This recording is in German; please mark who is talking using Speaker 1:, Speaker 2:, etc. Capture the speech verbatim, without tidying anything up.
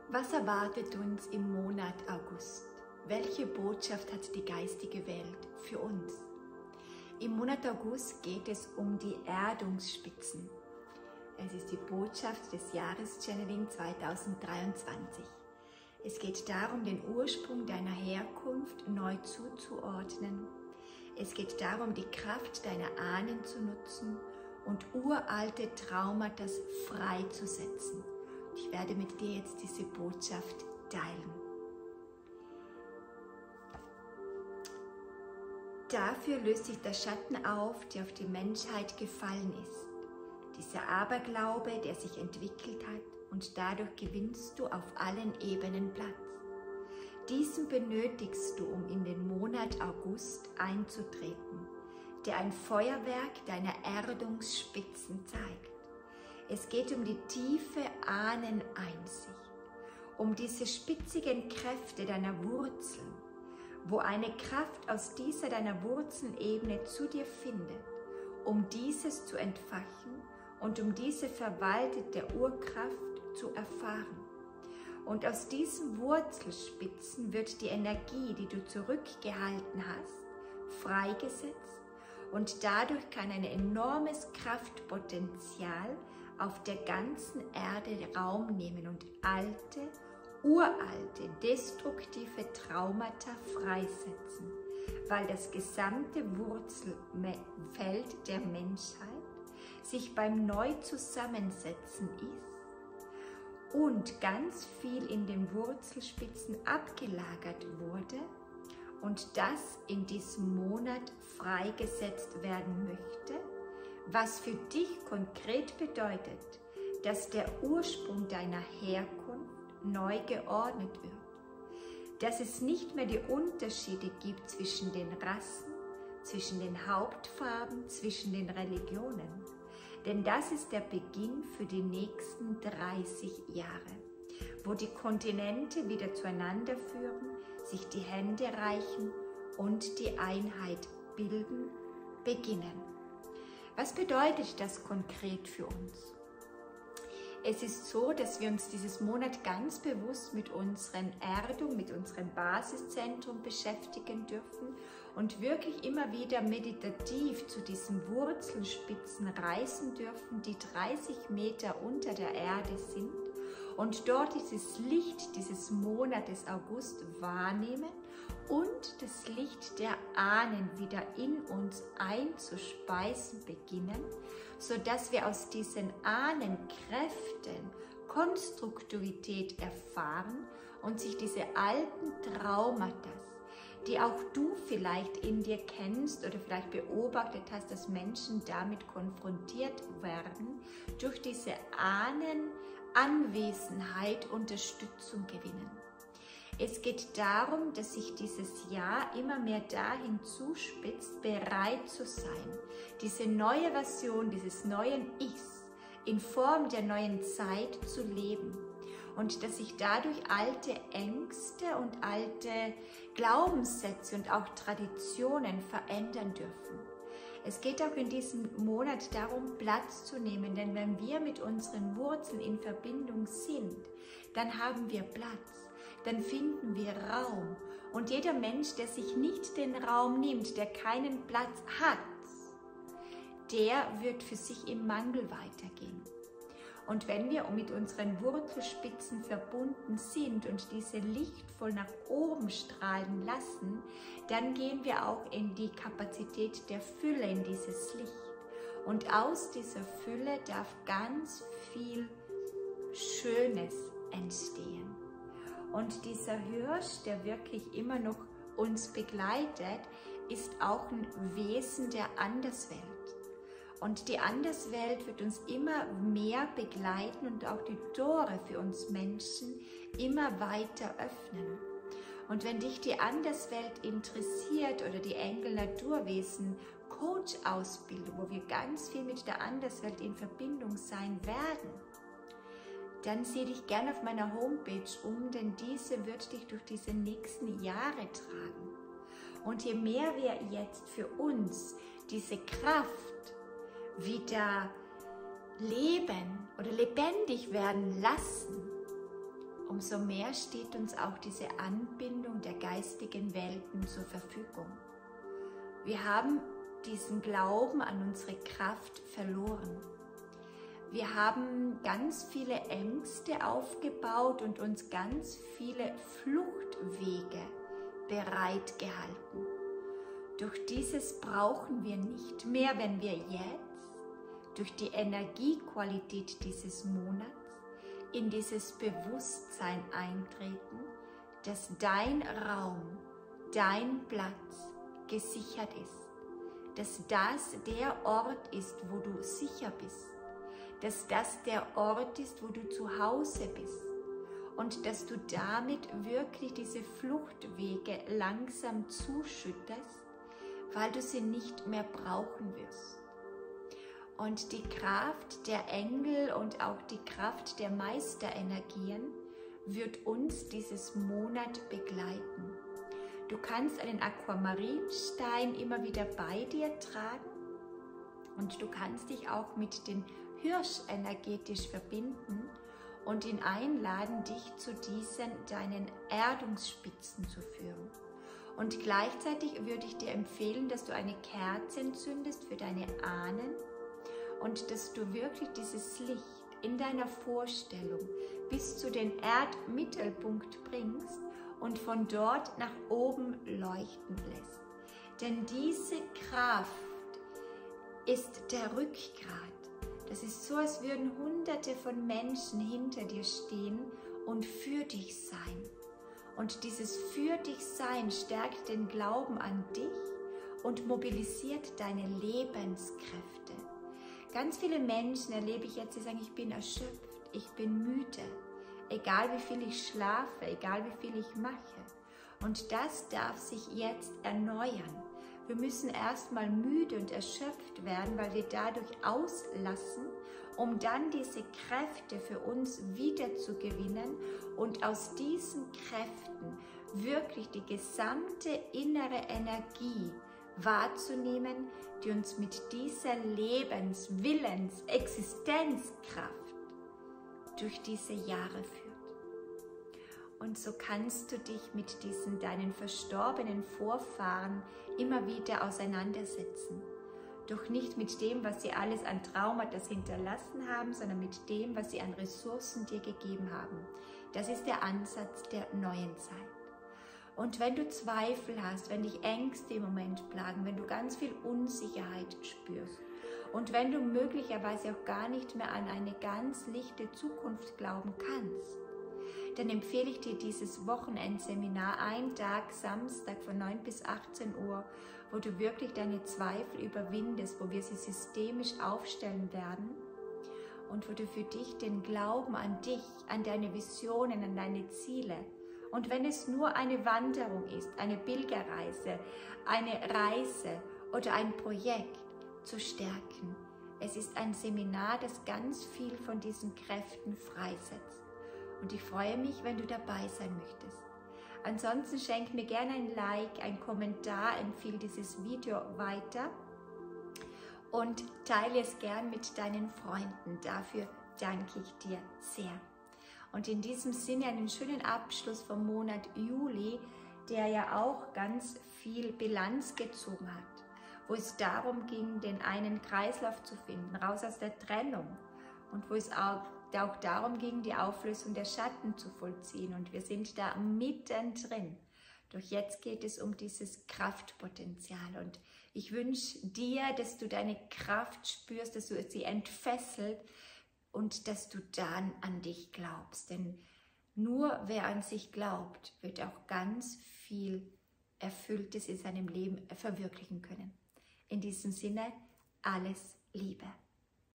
Speaker 1: Was erwartet uns im Monat August? Welche Botschaft hat die geistige Welt für uns? Im Monat August geht es um die Erdungsspitzen. Es ist die Botschaft des Jahreschanneling zweitausenddreiundzwanzig. Es geht darum, den Ursprung deiner Herkunft neu zuzuordnen. Es geht darum, die Kraft deiner Ahnen zu nutzen und uralte Traumata freizusetzen. Ich werde mit dir jetzt diese Botschaft teilen. Dafür löst sich der Schatten auf, der auf die Menschheit gefallen ist. Dieser Aberglaube, der sich entwickelt hat, und dadurch gewinnst du auf allen Ebenen Platz. Diesen benötigst du, um in den Monat August einzutreten, der ein Feuerwerk deiner Erdungsspitzen zeigt. Es geht um die tiefe Ahneneinsicht, um diese spitzigen Kräfte deiner Wurzeln, wo eine Kraft aus dieser deiner Wurzelebene zu dir findet, um dieses zu entfachen und um diese verwaltete Urkraft zu erfahren. Und aus diesen Wurzelspitzen wird die Energie, die du zurückgehalten hast, freigesetzt und dadurch kann ein enormes Kraftpotenzial auf der ganzen Erde Raum nehmen und alte, uralte, destruktive Traumata freisetzen, weil das gesamte Wurzelfeld der Menschheit sich beim Neuzusammensetzen ist und ganz viel in den Wurzelspitzen abgelagert wurde und das in diesem Monat freigesetzt werden möchte, was für dich konkret bedeutet, dass der Ursprung deiner Herkunft neu geordnet wird, dass es nicht mehr die Unterschiede gibt zwischen den Rassen, zwischen den Hauptfarben, zwischen den Religionen, denn das ist der Beginn für die nächsten dreißig Jahre, wo die Kontinente wieder zueinander führen, sich die Hände reichen und die Einheit bilden, beginnen. Was bedeutet das konkret für uns? Es ist so, dass wir uns dieses Monat ganz bewusst mit unseren Erdung, mit unserem Basiszentrum beschäftigen dürfen und wirklich immer wieder meditativ zu diesen Wurzelspitzen reisen dürfen, die dreißig Meter unter der Erde sind und dort dieses Licht dieses Monates August wahrnehmen und das Licht der Ahnen wieder in uns einzuspeisen beginnen, sodass wir aus diesen Ahnenkräften Konstruktivität erfahren und sich diese alten Traumata, die auch du vielleicht in dir kennst oder vielleicht beobachtet hast, dass Menschen damit konfrontiert werden, durch diese Ahnenanwesenheit Unterstützung gewinnen. Es geht darum, dass sich dieses Jahr immer mehr dahin zuspitzt, bereit zu sein, diese neue Version dieses neuen Ichs in Form der neuen Zeit zu leben und dass sich dadurch alte Ängste und alte Glaubenssätze und auch Traditionen verändern dürfen. Es geht auch in diesem Monat darum, Platz zu nehmen, denn wenn wir mit unseren Wurzeln in Verbindung sind, dann haben wir Platz. Dann finden wir Raum. Und jeder Mensch, der sich nicht den Raum nimmt, der keinen Platz hat, der wird für sich im Mangel weitergehen. Und wenn wir mit unseren Wurzelspitzen verbunden sind und diese lichtvoll nach oben strahlen lassen, dann gehen wir auch in die Kapazität der Fülle, in dieses Licht. Und aus dieser Fülle darf ganz viel Schönes entstehen. Und dieser Hirsch, der wirklich immer noch uns begleitet, ist auch ein Wesen der Anderswelt. Und die Anderswelt wird uns immer mehr begleiten und auch die Tore für uns Menschen immer weiter öffnen. Und wenn dich die Anderswelt interessiert oder die Engel-Naturwesen Coach-Ausbildung, wo wir ganz viel mit der Anderswelt in Verbindung sein werden, dann sieh dich gerne auf meiner Homepage um, denn diese wird dich durch diese nächsten Jahre tragen. Und je mehr wir jetzt für uns diese Kraft wieder leben oder lebendig werden lassen, umso mehr steht uns auch diese Anbindung der geistigen Welten zur Verfügung. Wir haben diesen Glauben an unsere Kraft verloren. Wir haben ganz viele Ängste aufgebaut und uns ganz viele Fluchtwege bereitgehalten. Doch dieses brauchen wir nicht mehr, wenn wir jetzt durch die Energiequalität dieses Monats in dieses Bewusstsein eintreten, dass dein Raum, dein Platz gesichert ist, dass das der Ort ist, wo du sicher bist, dass das der Ort ist, wo du zu Hause bist und dass du damit wirklich diese Fluchtwege langsam zuschüttest, weil du sie nicht mehr brauchen wirst. Und die Kraft der Engel und auch die Kraft der Meisterenergien wird uns dieses Monat begleiten. Du kannst einen Aquamarinstein immer wieder bei dir tragen und du kannst dich auch mit den Hirsch energetisch verbinden und ihn einladen, dich zu diesen deinen Erdungsspitzen zu führen. Und gleichzeitig würde ich dir empfehlen, dass du eine Kerze entzündest für deine Ahnen und dass du wirklich dieses Licht in deiner Vorstellung bis zu den Erdmittelpunkt bringst und von dort nach oben leuchten lässt. Denn diese Kraft ist der Rückgrat. Das ist so, als würden Hunderte von Menschen hinter dir stehen und für dich sein. Und dieses für dich sein stärkt den Glauben an dich und mobilisiert deine Lebenskräfte. Ganz viele Menschen erlebe ich jetzt, die sagen, ich bin erschöpft, ich bin müde, egal wie viel ich schlafe, egal wie viel ich mache. Und das darf sich jetzt erneuern. Wir müssen erstmal müde und erschöpft werden, weil wir dadurch auslassen, um dann diese Kräfte für uns wieder zu gewinnen und aus diesen Kräften wirklich die gesamte innere Energie wahrzunehmen, die uns mit dieser Lebens-, Willens-, Existenzkraft durch diese Jahre führt. Und so kannst du dich mit diesen deinen verstorbenen Vorfahren immer wieder auseinandersetzen. Doch nicht mit dem, was sie alles an Traumata hinterlassen haben, sondern mit dem, was sie an Ressourcen dir gegeben haben. Das ist der Ansatz der neuen Zeit. Und wenn du Zweifel hast, wenn dich Ängste im Moment plagen, wenn du ganz viel Unsicherheit spürst und wenn du möglicherweise auch gar nicht mehr an eine ganz lichte Zukunft glauben kannst, dann empfehle ich dir dieses Wochenendseminar, ein Tag, Samstag von neun bis achtzehn Uhr, wo du wirklich deine Zweifel überwindest, wo wir sie systemisch aufstellen werden und wo du für dich den Glauben an dich, an deine Visionen, an deine Ziele, und wenn es nur eine Wanderung ist, eine Pilgerreise, eine Reise oder ein Projekt, zu stärken. Es ist ein Seminar, das ganz viel von diesen Kräften freisetzt. Und ich freue mich, wenn du dabei sein möchtest. Ansonsten schenk mir gerne ein Like, ein Kommentar, empfehle dieses Video weiter und teile es gern mit deinen Freunden. Dafür danke ich dir sehr. Und in diesem Sinne einen schönen Abschluss vom Monat Juli, der ja auch ganz viel Bilanz gezogen hat, wo es darum ging, den einen Kreislauf zu finden, raus aus der Trennung, und wo es auch, auch darum ging, die Auflösung der Schatten zu vollziehen. Und wir sind da mittendrin. Doch jetzt geht es um dieses Kraftpotenzial. Und ich wünsche dir, dass du deine Kraft spürst, dass du sie entfesselt, und dass du dann an dich glaubst. Denn nur wer an sich glaubt, wird auch ganz viel Erfülltes in seinem Leben verwirklichen können. In diesem Sinne, alles Liebe.